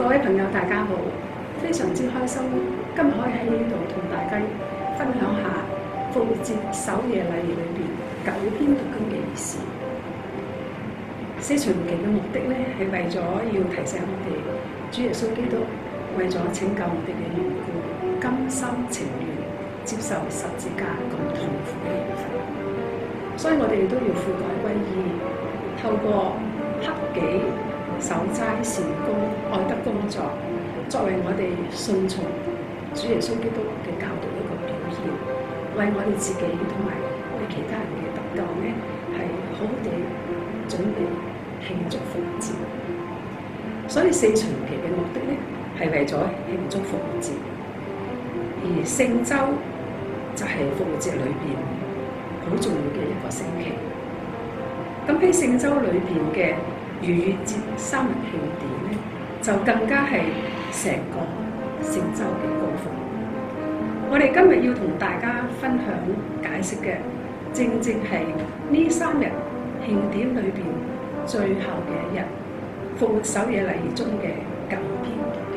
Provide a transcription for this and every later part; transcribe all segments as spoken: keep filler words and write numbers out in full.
各位朋友，大家好！非常之開心，今日可以喺呢度同大家分享下復活節守夜禮儀裏邊九篇讀經嘅意思。四旬期嘅目的咧，係為咗要提醒我哋，主耶穌基督為咗拯救我哋嘅緣故，甘心情願接受十字架咁痛苦嘅刑罰，所以我哋都要悔改歸依，透過克己、守齋、善功、愛德工作，作為我哋順從主耶穌基督嘅教導一個表現，為我哋自己同埋為其他人嘅得救呢，係好好地準備慶祝復活節。所以四旬期嘅目的呢，係為咗慶祝復活節，而聖週就係復活節裏邊好重要嘅一個星期。咁喺聖週裏邊嘅逾越節三日慶典咧，就更加係成個聖週嘅高峰。我哋今日要同大家分享解釋嘅，正正係呢三日慶典裏邊最後嘅一日，復活守夜禮儀中嘅九篇讀經。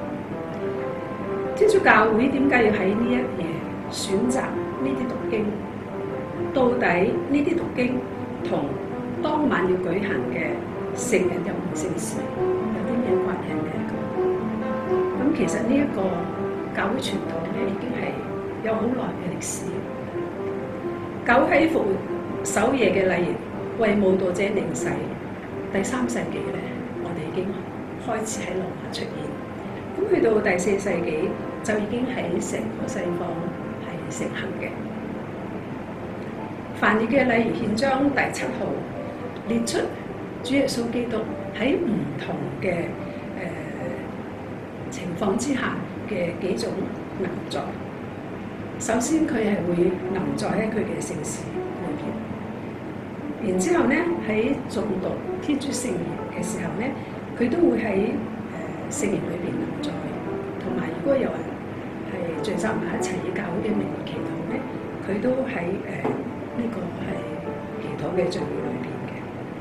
天主教會點解要喺呢一夜選擇呢啲讀經？到底呢啲讀經同當晚要舉行嘅聖人入門聖事有啲咩關係咧？咁其實呢一個教會傳統咧，已經係有好耐嘅歷史。教會喺復活守夜嘅禮儀為慕道者領洗，第三世紀咧，我哋已經開始喺羅馬出現。咁去到第四世紀就已經喺成個西方係盛行嘅。梵二嘅禮儀憲章第七號列出主耶穌基督喺唔同嘅誒、呃、情況之下嘅幾種臨在。首先佢係會臨在喺佢嘅聖事裏邊，然之後咧喺誦讀天主聖言嘅時候咧，佢都會喺誒聖言裏邊臨在。同埋如果有人係聚集埋一齊以教會嘅名義祈禱咧，佢都喺誒呢個係祈禱嘅聚會裏邊嘅。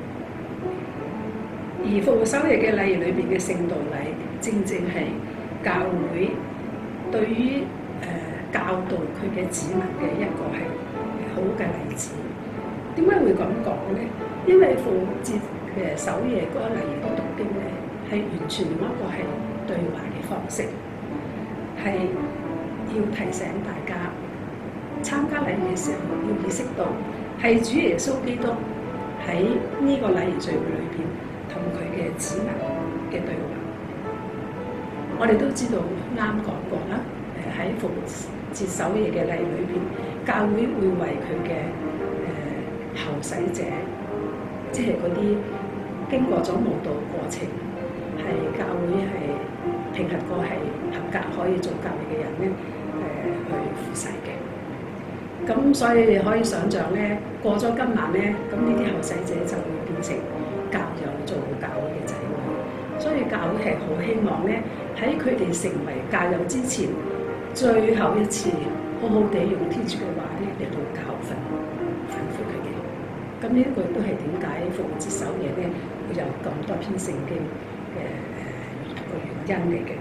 而復活守夜嘅禮儀裏邊嘅聖道禮，正正係教會對於誒、呃、教導佢嘅子民嘅一個係好嘅例子。點解會咁講咧？因為復活節嘅守夜嗰個禮儀嘅讀經咧，係完全用一個係對話嘅方式，係要提醒大家參加禮儀嘅時候要意識到係主耶穌基督喺呢個禮儀聚會裏邊同佢嘅子民嘅對話。我哋都知道啱講過啦，誒喺復活節守夜嘅禮儀裏邊，教會會為佢嘅誒後洗者，即係嗰啲經過咗慕道過程，係教會係評核過係合格可以做教友嘅人咧，誒、呃、去付洗嘅。咁所以你可以想像咧，過咗今晚咧，咁呢啲後洗者就會變成教友做教會嘅仔女。所以教會係好希望咧，喺佢哋成為教友之前，最後一次好好地用天主嘅話咧嚟到教訓、吩咐佢哋。咁呢一個都係點解復活節守夜咧會有咁多篇聖經嘅誒個原因嚟嘅。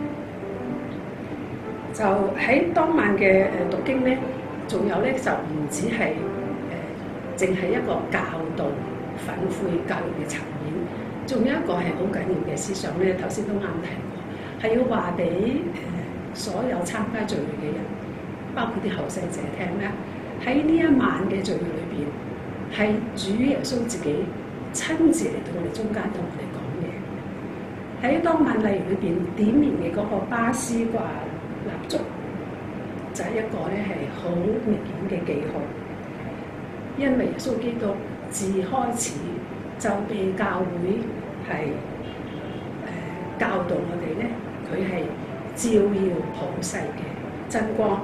就喺當晚嘅誒讀經咧，仲有咧就唔止係誒淨係一個教導、憤悔、教育嘅層面，仲有一個係好緊要嘅思想咧。頭先都啱提過，係要話俾誒所有參加聚會嘅人，包括啲後世者聽咧，喺呢一晚嘅聚會裏邊，係主耶穌自己親自嚟到我哋中間同我哋講嘢。喺當晚禮儀裏邊點燃嘅嗰個巴斯掛蠟燭，就係、是、一個咧係好明顯嘅記號，因為耶穌基督自開始就被教會係誒、呃、教導我哋咧，佢係照耀普世嘅真光。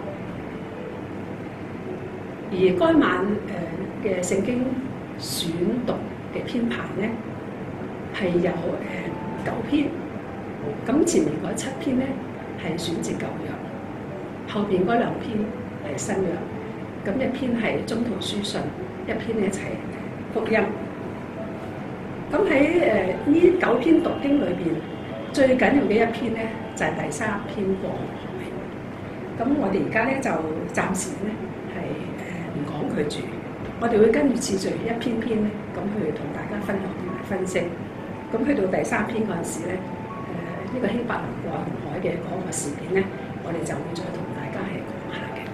而該晚誒嘅聖經選讀嘅編排咧係有誒、呃、九篇，咁前面嗰七篇咧係選自舊約，後邊嗰兩篇係新約，咁一篇係宗徒書信，一篇咧就係福音。咁喺誒呢九篇讀經裏邊， 最緊要嘅一篇咧就係、是、第三篇過海。咁我哋而家咧就暫時咧係誒唔講佢住，我哋會跟住次序一篇篇咧咁去同大家分享同埋分析。咁去到第三篇嗰陣時咧，誒、呃、呢、這個希伯來過紅海嘅嗰個事件咧，我哋就會再同大家係講下嘅。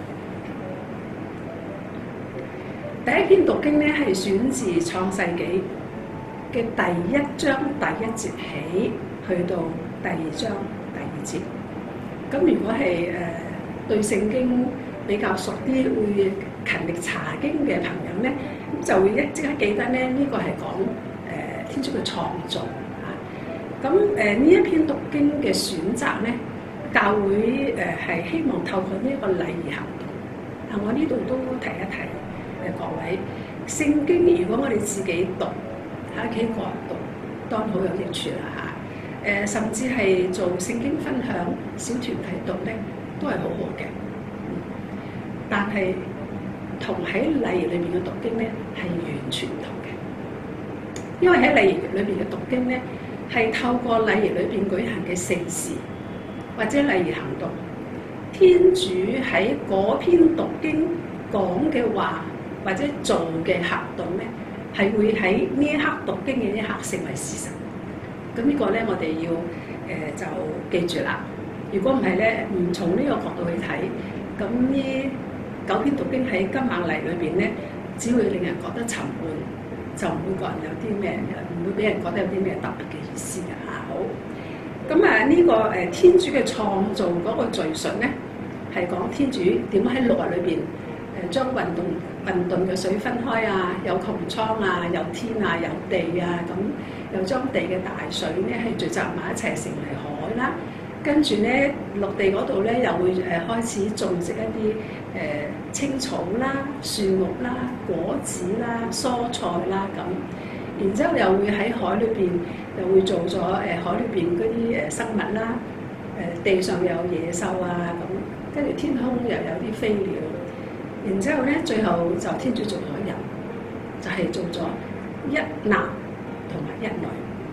第一篇讀經咧係選自創世紀嘅第一章第一節起，去到第二章第二節。咁如果係誒、呃、對聖經比較熟啲，會勤力查經嘅朋友咧，咁就會一即刻記得咧，呢、這個係講誒、呃、天主嘅創造嚇。咁誒呢一篇讀經嘅選擇咧，教會誒係、呃、希望透過呢一個禮儀行動。啊，我呢度都提一提誒各位，聖經如果我哋自己讀喺屋企個人讀，當然好有益處啦嚇。誒、呃、甚至係做聖經分享小團體讀咧，都係好好嘅。但係同喺禮儀裏邊嘅讀經咧係完全唔同嘅，因為喺禮儀裏邊嘅讀經咧係透過禮儀裏邊舉行嘅聖事或者禮儀行動，天主喺嗰篇讀經講嘅話或者做嘅行動咧係會喺呢一刻讀經嘅一刻成為事實。咁呢個咧，我哋要誒、呃、就記住啦。如果唔係咧，唔從呢個角度去睇，咁呢九篇讀經喺今晚禮裏邊咧，只會令人覺得沉悶，就唔會覺人有啲咩，唔會俾人覺得有啲咩特別嘅意思嘅嚇。好，咁啊呢個誒天主嘅創造嗰個敘述咧，係講天主點喺六日裏邊誒將運動混沌嘅水分開啊，有穹蒼啊，有天啊，有地啊，咁又將地嘅大水咧係聚集埋一齊成為海啦。跟住咧陸地嗰度咧又會誒開始種植一啲誒、呃、青草啦、樹木啦、果子啦、蔬菜啦咁。然之後又會喺海裏邊又會做咗誒、呃、海裏邊嗰啲誒生物啦，誒、呃、地上有野獸啊咁，跟住天空又有啲飛鳥。然之後咧，最後就天主做咗人，就係、是、做咗一男同埋一女。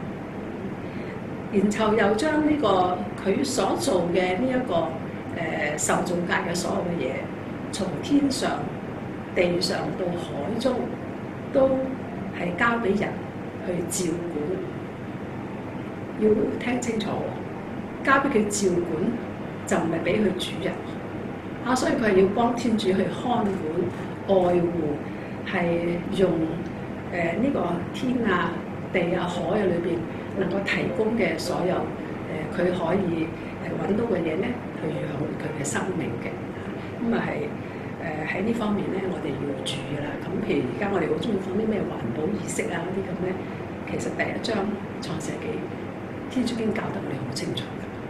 然後又將呢、這個佢所做嘅呢一個誒、呃、受造界嘅所有嘅嘢，從天上、地上到海中，都係交俾人去照管。要聽清楚喎，交俾佢照管，就唔係俾佢主人。啊，所以佢係要幫天主去看管、愛護，係用誒呢、呃這個天啊、地啊、海啊裏邊能夠提供嘅所有誒，佢、呃、可以誒揾到嘅嘢咧，去養活佢嘅生命嘅。咁啊係誒喺呢方面咧，我哋要注意啦。咁譬如而家我哋好中意講啲咩環保意識啊嗰啲咁咧，其實第一章創世紀天主經教得我哋好清楚。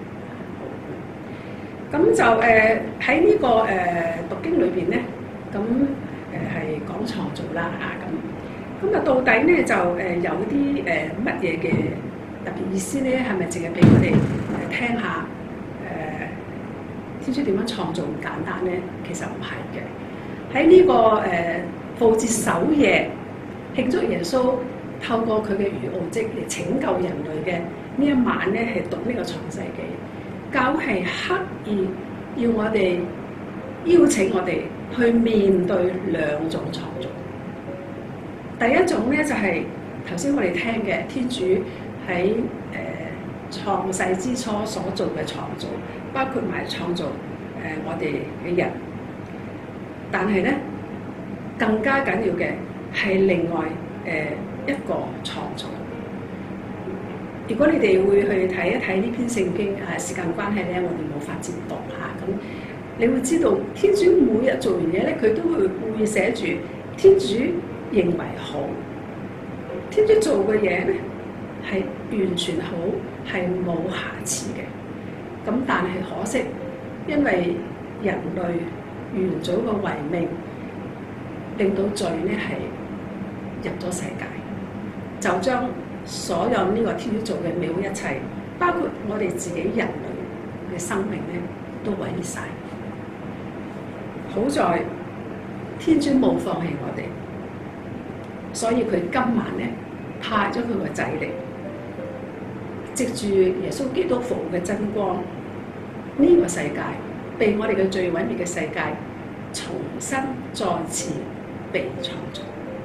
咁就誒喺呢個誒、呃、讀經裏邊咧，咁誒係講創造啦嚇咁。咁啊到底咧就誒、呃、有啲誒乜嘢嘅特別意思咧？係咪淨係俾我哋誒聽下誒、呃、天主點樣創造咁簡單咧？其實唔係嘅。喺呢、這個誒復活節首夜慶祝耶穌透過佢嘅餘奧蹟嚟拯救人類嘅呢一晚咧，係讀呢個創世紀。教係刻意要我哋邀請我哋去面對兩種創造。第一種咧就係頭先我哋聽嘅天主喺誒創世之初所做嘅創造，包括埋創造誒、呃、我哋嘅人。但係咧更加緊要嘅係另外誒、呃、一個創造。如果你哋會去睇一睇呢篇聖經，誒時間關係咧，我哋冇法子讀嚇咁，你會知道天主每日做完嘢咧，佢都會會寫住天主認為好，天主做嘅嘢咧係完全好，係冇瑕疵嘅。咁但係可惜，因為人類元祖嘅違命，令到罪咧係入咗世界，就將所有呢個天主做嘅美好一切，包括我哋自己人類嘅生命咧，都毀滅晒。好在天主冇放棄我哋，所以佢今晚咧派咗佢個仔嚟， 藉住耶穌基督復活嘅真光，呢、這個世界被我哋嘅罪毀滅嘅世界，重新再次被創造。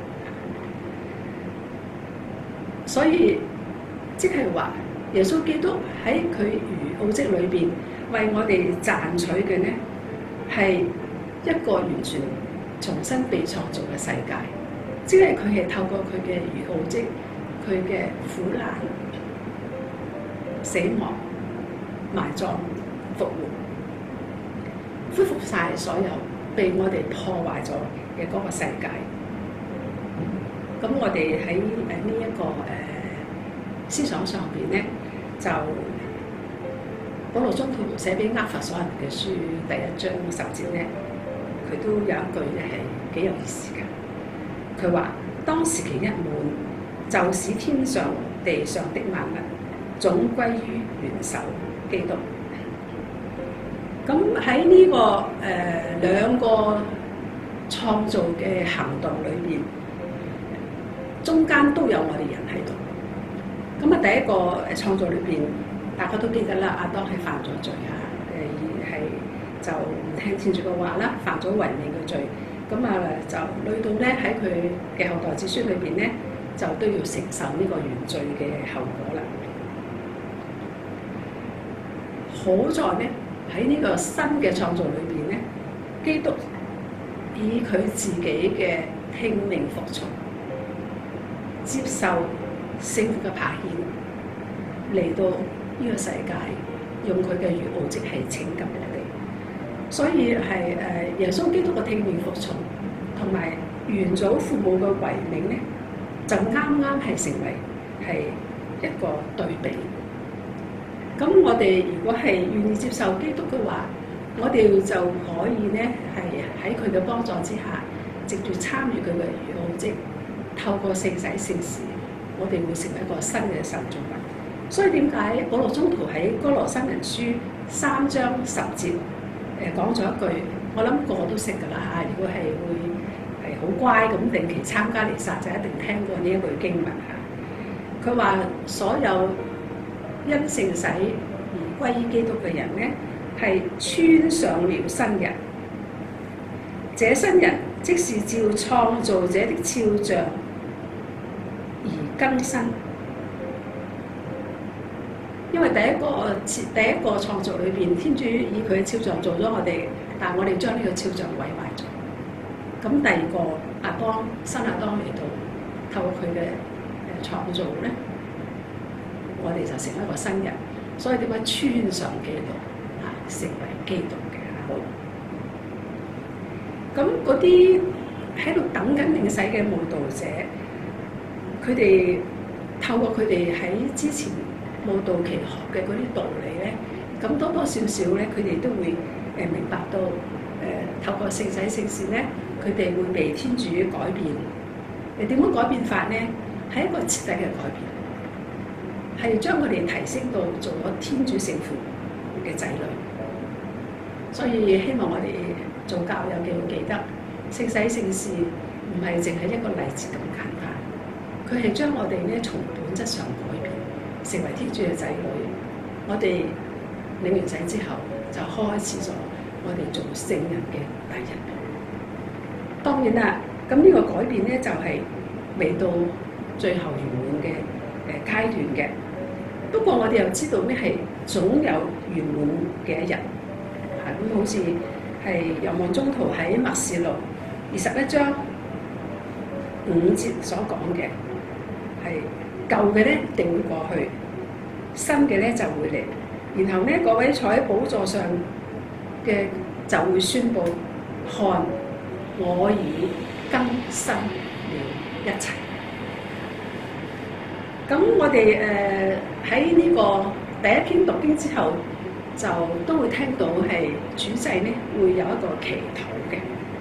所以即係話，耶穌基督喺佢餘奧蹟裏邊為我哋賺取嘅呢，係一個完全重新被創造嘅世界。即係佢係透過佢嘅餘奧蹟，佢嘅苦難、死亡、埋葬、復活，恢復晒所有被我哋破壞咗嘅嗰個世界。咁我哋喺誒呢一個誒、呃、思想上邊咧，就保羅宗徒寫俾厄弗所人嘅書第一章十節咧，佢都有一句咧係幾有意思嘅。佢話：當時期一滿，就使天上地上的萬物總歸於元首基督。咁喺呢個誒、呃、兩個創造嘅行動裏邊，中間都有我哋人喺度。咁啊，第一個誒創造裏邊，大家都記得啦，亞當係犯咗罪啊，誒係就唔聽天主嘅話啦，犯咗違命嘅罪。咁啊，就累到咧喺佢嘅後代子孫裏邊咧，就都要承受呢個原罪嘅後果啦。好在咧喺呢個新嘅創造裏邊咧，基督以佢自己嘅聽命服從，接受聖父嘅派遣，嚟到呢個世界，用佢嘅餘奧蹟係拯救我哋。所以係誒耶穌基督嘅聽命服從，同埋原祖父母嘅違命咧，就啱啱係成為係一個對比。咁我哋如果係願意接受基督嘅話，我哋就可以咧係喺佢嘅幫助之下，藉住參與佢嘅餘奧蹟，透過聖洗聖事，我哋會成為一個新嘅神造物。所以點解保羅宗徒喺哥羅森人書三章十節誒講咗一句，我諗個個都識㗎啦嚇。如果係會係好乖咁定期參加彌撒，就一定聽過呢一句經文嚇。佢話所有因聖洗而歸於基督嘅人咧，係穿上了新人。這新人即是照創造者的肖像而更新。因為第一個第一個創造裏邊，天主以佢嘅肖像做咗我哋，但係我哋將呢個肖像毀壞咗。咁第二個亞當新亞當嚟到，透過佢嘅誒創造咧，我哋就成為一個新人。所以點解穿上基督啊，成為基督嘅好？咁嗰啲喺度等緊領洗嘅慕道者，佢哋透過佢哋喺之前慕道期學嘅嗰啲道理咧，咁多多少少咧，佢哋都會誒明白到誒、呃、透過聖洗聖事咧，佢哋會被天主改變。誒點樣改變法咧？係一個徹底嘅改變，係將佢哋提升到做咗天主聖父嘅仔女。所以希望我哋做教友嘅要記得，聖洗聖事唔係淨係一個禮節咁簡單，佢係將我哋咧從本質上改變，成為天主嘅仔女。我哋領完洗之後，就開始咗我哋做聖人嘅第一步。當然啦，咁呢個改變咧就係、是、未到最後圓滿嘅誒階段嘅。不過我哋又知道咩係總有圓滿嘅一日。係咁，好似係若望宗徒喺默示錄二十一章五節所講嘅，係舊嘅咧定會過去，新嘅咧就會嚟。然後咧，嗰位坐喺寶座上嘅就會宣佈：看，我已更新了一切。咁我哋誒喺呢個第一篇讀經之後，就都會聽到係主祭咧會有一個祈禱嘅。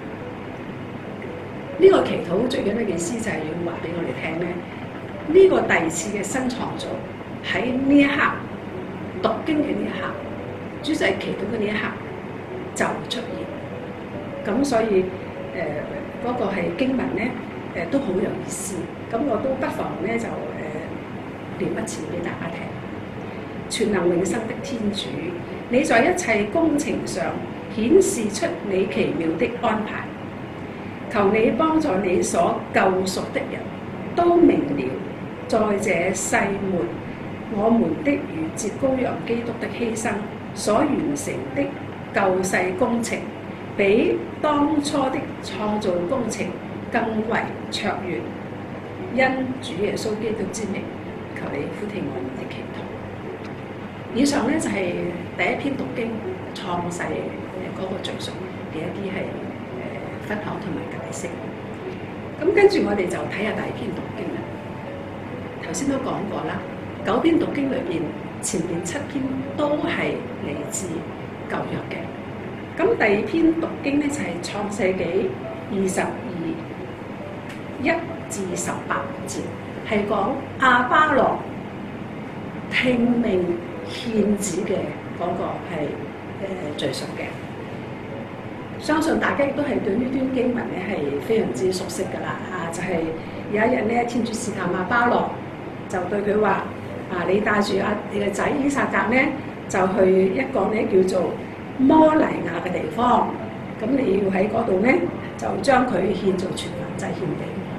呢、這個祈禱最緊要嘅意思就係要話俾我哋聽咧，呢、這個第二次嘅新創造喺呢一刻讀經嘅呢一刻，主祭祈禱嘅呢一刻就出現。咁所以誒嗰、呃那個係經文咧誒、呃、都好有意思。咁我都不妨咧就誒念、呃、一次俾大家聽。 全能永生的天主，你在一切工程上顯示出你奇妙的安排。求你幫助你所救贖的人都明了，在這世末，我們的逾節羔羊基督的犧牲所完成的救世工程，比當初的創造工程更為卓越。因主耶穌基督之名，求你俯聽我們的祈禱。以上呢，就係、是、第一篇讀經創世嗰個敘述嘅一啲係誒分享同埋解釋。咁跟住我哋就睇下第二篇讀經啦。頭先都講過啦，九篇讀經裏邊前面七篇都係嚟自舊約嘅。咁第二篇讀經呢，就係、是、創世紀二十二一至十八節，係講亞巴郎聽命獻子嘅嗰個係誒敘述嘅。相信大家亦都係對呢段經文咧係非常之熟悉㗎啦嚇，就係、是、有一日咧，天主試探亞巴郎，就對佢話：啊，你帶住阿你嘅仔依撒格咧，就去一個咧叫做摩黎亞嘅地方，咁你要喺嗰度咧就將佢獻做全燔祭獻俾我。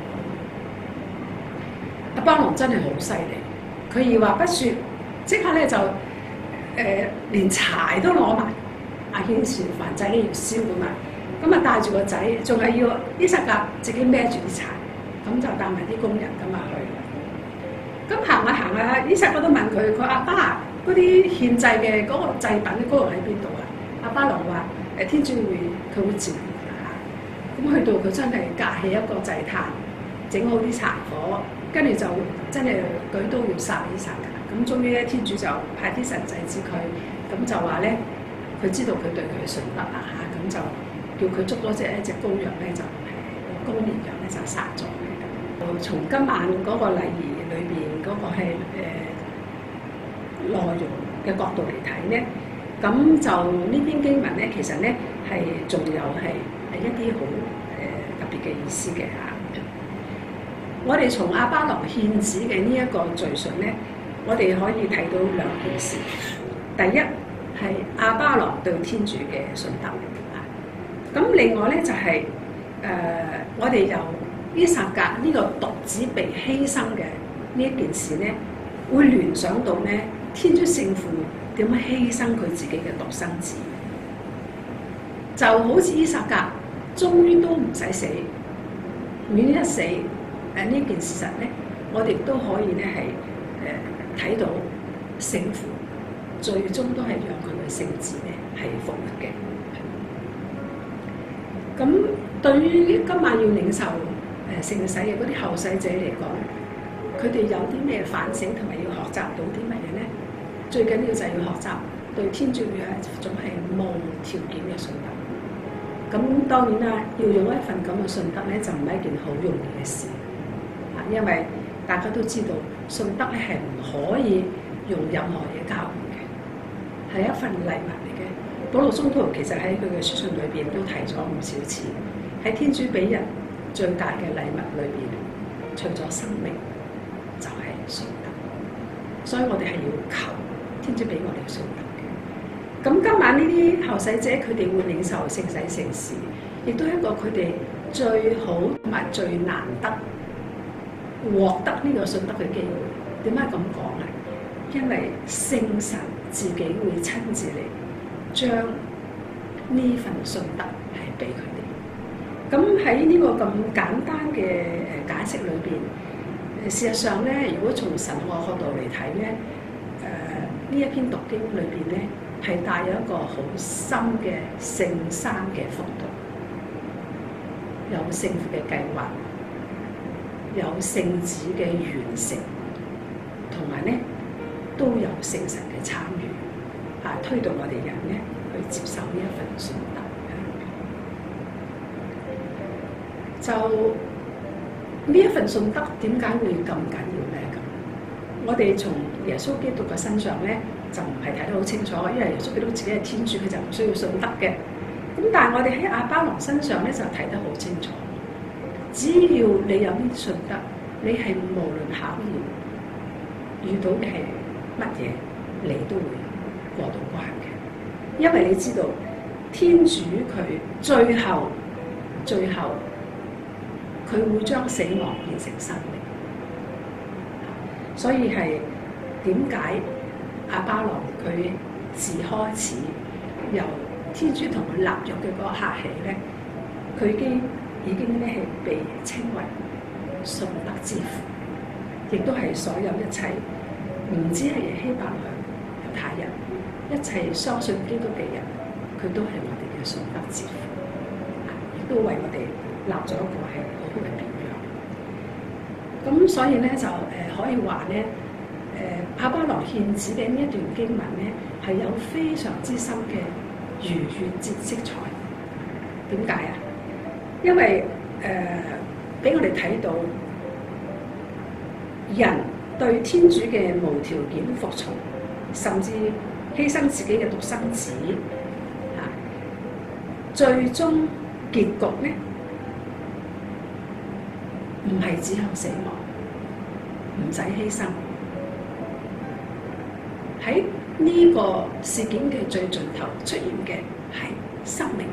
亞巴郎真係好犀利，佢二話不説，即刻咧就誒、呃、連柴都攞埋。阿獻全燔祭咧要燒㗎嘛，咁啊帶住個仔，仲係要依撒格自己孭住啲柴，咁就帶埋啲工人咁啊去。咁行下行下，依撒格都問佢：佢阿爸嗰啲獻祭嘅嗰個祭品嘅嗰度喺邊度啊？亞巴郎話：誒天主會佢會照顧㗎嚇。咁去到佢真係架起一個祭壇，整好啲柴火，跟住就真係舉刀要殺依撒格。咁終於咧，天主就派啲神祭指佢，咁就話咧。佢知道佢對佢順德啊嚇，咁就叫佢捉咗隻一隻羔羊咧，就係公綿羊咧就殺咗佢。從今晚嗰個禮儀裏邊嗰個係誒內容嘅角度嚟睇咧，咁就呢篇經文咧，其實咧係仲有係係一啲好誒特別嘅意思嘅嚇。我哋從亞巴郎獻子嘅呢一個敘述咧，我哋可以睇到兩件事。第一，係亞巴郎對天主嘅信德啊！咁另外咧就係、是、誒、呃，我哋由依撒格呢個獨子被犧牲嘅呢一件事咧，會聯想到咧天主聖父點樣犧牲佢自己嘅獨生子，就好似依撒格終於都唔使死，免一死誒呢、呃、件事實咧，我哋都可以咧係誒睇到聖父。最終都係讓佢嘅聖子咧係復活嘅。咁對於今晚要領受誒聖洗嘅嗰啲後世者嚟講，佢哋有啲咩反省同埋要學習到啲乜嘢咧？最緊要就係要學習對天主嘅一種係無條件嘅信德。咁當然啦，要用一份咁嘅信德咧，就唔係一件好容易嘅事。啊，因為大家都知道信德咧係唔可以用任何嘢交換。係一份禮物嚟嘅。保祿宗徒其實喺佢嘅書信裏邊都提咗唔少次，喺天主俾人最大嘅禮物裏邊，除咗生命，就係、是、信德。所以我哋係要求天主俾我哋信德嘅。咁今晚呢啲後世者，佢哋會領受聖洗聖事，亦都係一個佢哋最好同埋最難得獲得呢個信德嘅機會。點解咁講啊？因為聖神自己會親自嚟將呢份信德係俾佢哋。咁喺呢個咁簡單嘅誒解釋裏邊，事實上咧，如果從神學角度嚟睇咧，誒、呃、呢一篇讀經裏邊咧係帶有一個好深嘅聖三嘅幅度，有聖父嘅計劃，有聖子嘅完成，同埋咧都有聖神嘅參與，啊推動我哋人咧去接受呢一份信德。就呢一份信德點解會咁緊要咧？咁我哋從耶穌基督嘅身上咧就唔係睇得好清楚，因為耶穌基督自己係天主，佢就唔需要信德嘅。咁但係我哋喺亞巴郎身上咧就睇得好清楚，只要你有呢啲信德，你係無論考驗遇到嘅係乜嘢， 你都會過到關嘅，因為你知道天主佢最後最後佢會將死亡變成生命，所以係點解亞巴郎佢自開始由天主同佢立約嘅嗰刻起咧，佢已經已經咧係被稱為信德之父，亦都係所有一切唔止係希伯來猶太人，一切相信基督嘅人，佢都係我哋嘅信德之父，亦都為我哋立咗一個係好好嘅榜樣。咁所以咧就誒、呃、可以話咧，誒亞巴郎獻子嘅呢一段經文咧係有非常之深嘅逾越節色彩。點解啊？因為誒俾、呃、我哋睇到人對天主嘅無條件服從，甚至犧牲自己嘅獨生子，嚇、啊，最終結局咧唔係指向死亡，唔使犧牲。喺呢個事件嘅最盡頭出現嘅係生命，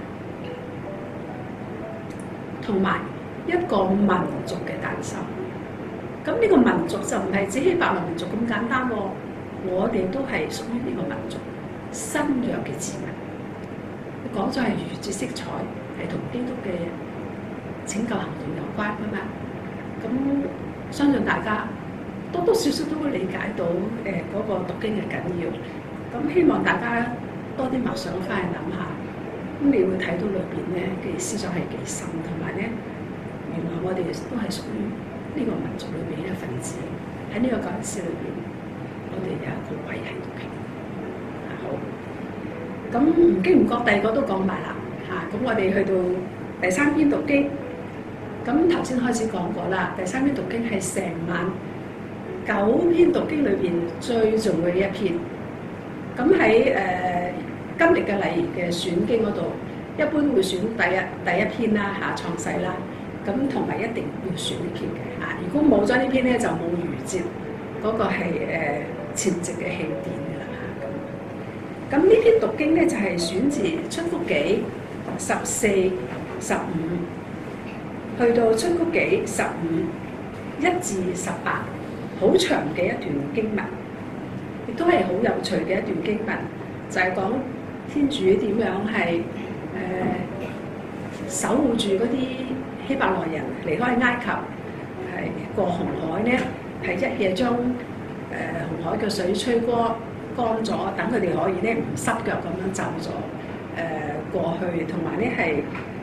同埋一個民族嘅誕生。咁呢個民族就唔係指希伯來民族咁簡單喎，我哋都係屬於呢個民族新約嘅子民。講咗係逾越節色彩，係同基督嘅拯救行動有關㗎嘛。咁相信大家多多少少都會理解到誒嗰、呃那個讀經嘅緊要。咁希望大家多啲默想翻去諗下，咁你會睇到裏邊咧嘅思想係幾深，同埋咧原來我哋都係屬於呢個民族裏邊一份子。喺呢個教師裏邊，我哋有一個位喺度嘅。好，咁唔經唔覺第二個都講埋啦嚇。咁、啊、我哋去到第三篇讀經，咁頭先開始講過啦。第三篇讀經係成晚九篇讀經裏邊最重要嘅一篇。咁喺誒今日嘅禮儀嘅選經嗰度，一般會選第一第一篇啦嚇，創世啦。咁同埋一定要選呢篇嘅嚇。如果冇咗呢篇咧，就冇逾節嗰個係誒前夕嘅慶典嘅啦嚇。咁咁呢篇讀經咧就係、是、選自出谷紀十四、十五，去到出谷紀十五一至十八，好長嘅一段經文，亦都係好有趣嘅一段經文，就係、是、講天主點樣係誒、呃、守護住嗰啲希伯來人離開埃及，係過紅海咧，係一夜將誒、呃、紅海嘅水吹乾乾咗，等佢哋可以咧唔濕腳咁樣走咗誒、呃、過去，同埋咧係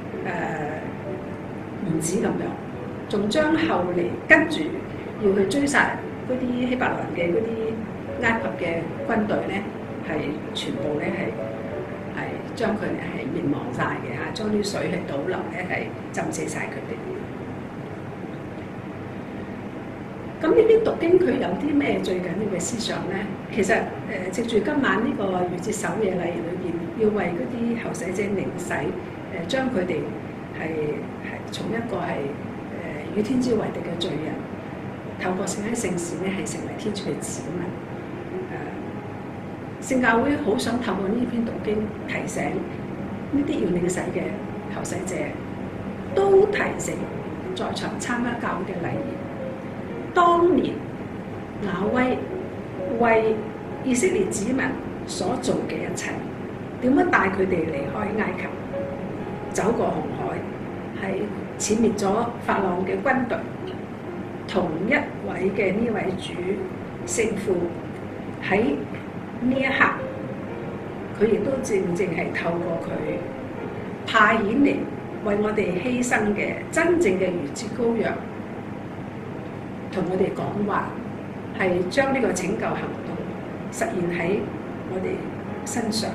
誒唔止咁樣，仲將後嚟跟住要去追殺嗰啲希伯來人嘅嗰啲埃及嘅軍隊咧，係全部咧係係將佢哋係滅亡晒嘅嚇，將啲水係倒流咧係浸死晒佢哋。咁呢啲讀經佢有啲咩最緊要嘅思想咧？其實誒、呃、藉住今晚呢個逾節守夜禮裏邊，要為嗰啲後死者領洗，誒、呃、將佢哋係係從一個係誒、呃、與天主為敵嘅罪人，透過聖體聖事咧係成為天主嘅子民。誒、呃、聖教會好想透過呢篇讀經提醒呢啲要領洗嘅後死者，都提醒在場參加教會嘅禮儀。當年雅威為以色列子民所做嘅一切，點樣帶佢哋離開埃及，走過紅海，係殲滅咗法郎嘅軍隊，同一位嘅呢位主聖父喺呢一刻，佢亦都正正係透過佢派遣嚟為我哋犧牲嘅真正嘅逾節羔羊，同我哋講話，係將呢個拯救行動實現喺我哋身上。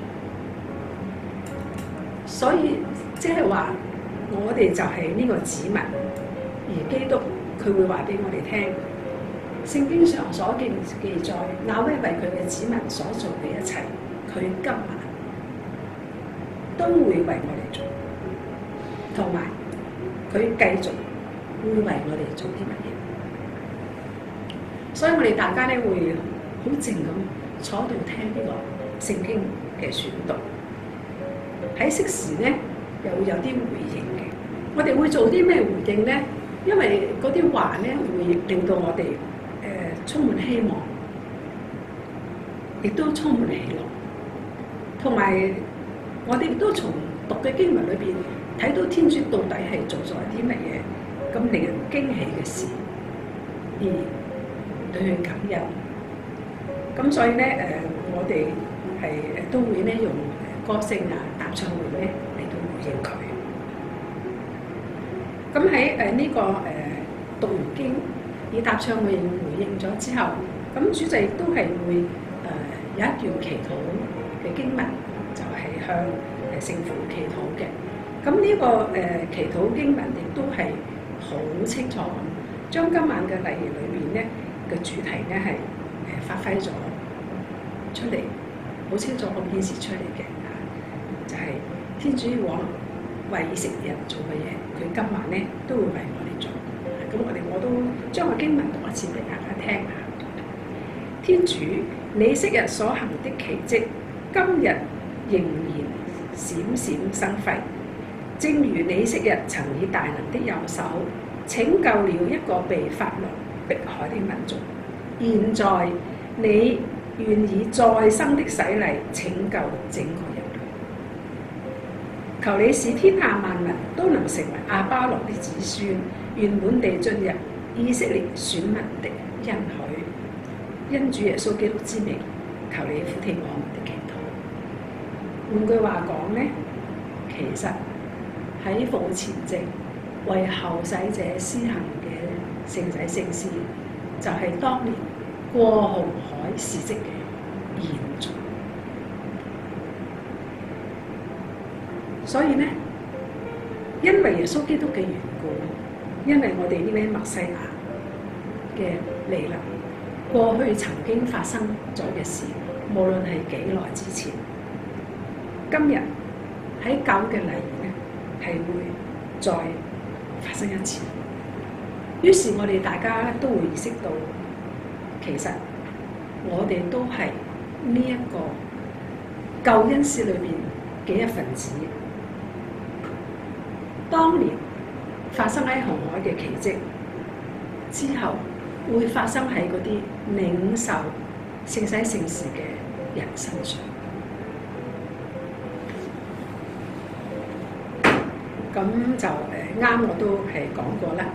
所以即係話，我哋就係呢個子民，而基督佢會話俾我哋聽，聖經上所記記載，雅威為佢嘅子民所做嘅一切，佢今晚都會為我哋做，同埋佢繼續會為我哋做啲乜嘢。所以我哋大家咧會好靜咁坐度聽呢個聖經嘅選讀。喺適時咧，又會有啲回應嘅。我哋會做啲咩回應咧？因為嗰啲話咧會令到我哋誒、呃、充滿希望，亦都充滿喜樂。同埋我哋亦都從讀嘅經文裏邊睇到天主到底係做咗啲乜嘢咁令人驚喜嘅事，而對佢感恩。咁所以咧誒、呃，我哋係誒都會咧用歌聲啊、答唱會咧嚟到回應佢。咁喺誒呢個誒、呃、讀完經以答唱會回應咗之後，咁主席都係會誒、呃、有一段祈禱嘅經文，就係、是、向誒聖父祈禱嘅。咁呢、這個誒、呃、祈禱經文亦都係好清楚咁，將今晚嘅禮儀裏面咧嘅主題咧係誒發揮咗出嚟，好清楚咁顯示出嚟嘅，就係、是、天主往為以色列人做嘅嘢，佢今晚咧都會為我哋做。咁我哋我都將個經文讀一次俾大家聽下。天主，你昔日所行的奇蹟，今日仍然閃閃生輝。正如你昔日曾以大能的右手拯救了一個被法老迫害的民族，現在你願以再生的洗禮拯救整個人類。求你使天下萬民都能成為亞巴郎的子孫，圓滿地進入以色列選民的恩許。因主耶穌基督之名，求你俯聽我們的祈禱。換句話講呢，其實喺復活前夕為後世者施行嘅聖洗聖事，就係、是、當年過紅海事蹟嘅延續。所以呢，因為耶穌基督嘅緣故，因為我哋呢位默西亞嘅嚟臨，過去曾經發生咗嘅事，無論係幾耐之前，今日喺教嘅禮儀咧，係會再發生一次。於是我哋大家都會意識到，其實我哋都係呢一個救恩史裏邊嘅一份子。當年發生喺紅海嘅奇蹟之後，會發生喺嗰啲領受聖洗聖事嘅人身上。咁就誒啱，我都係講過啦。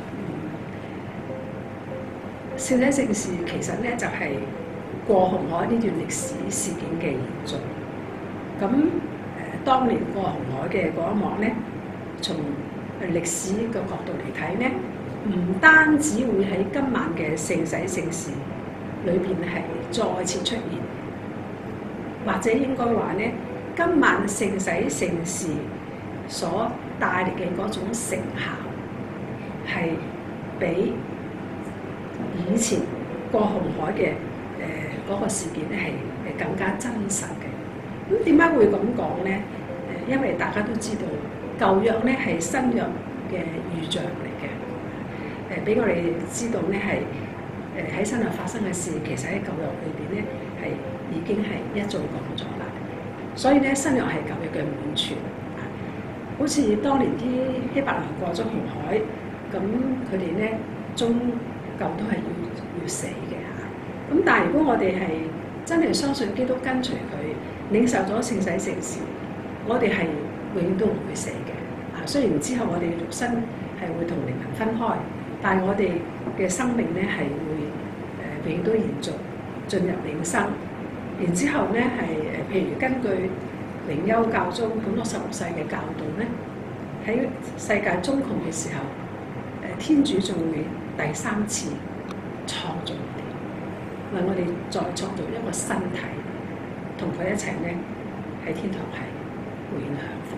聖洗聖事其實咧就係、是、過紅海呢段歷史事件嘅延續。咁誒、呃，當年過紅海嘅嗰一幕咧，從歷史嘅角度嚟睇咧，唔單止會喺今晚嘅聖洗聖事裏邊係再次出現，或者應該話咧，今晚聖洗聖事所帶嚟嘅嗰種成效，係比以前過紅海嘅誒嗰個事件咧係誒更加真實嘅。咁點解會咁講咧？誒，因為大家都知道舊約咧係新約嘅預象嚟嘅。誒，俾我哋知道咧係誒喺新約發生嘅事，其實喺舊約裏邊咧係已經係一早講咗啦。所以咧新約係舊約嘅滿全。好似當年啲希伯來人過咗紅海，咁佢哋咧終究都係要要死嘅嚇。咁但係如果我哋係真係相信基督，跟隨佢，領受咗聖洗聖事，我哋係永遠都唔會死嘅。啊，雖然之後我哋嘅肉身係會同靈魂分開，但係我哋嘅生命咧係會誒、呃、永遠都延續進入永生。然之後咧係誒，譬如根據靈修教中本篤十六世嘅教導咧，喺世界終窮嘅時候，誒天主仲會第三次創造我哋，為我哋再創造一個身體，同佢一齊咧喺天堂係永享福。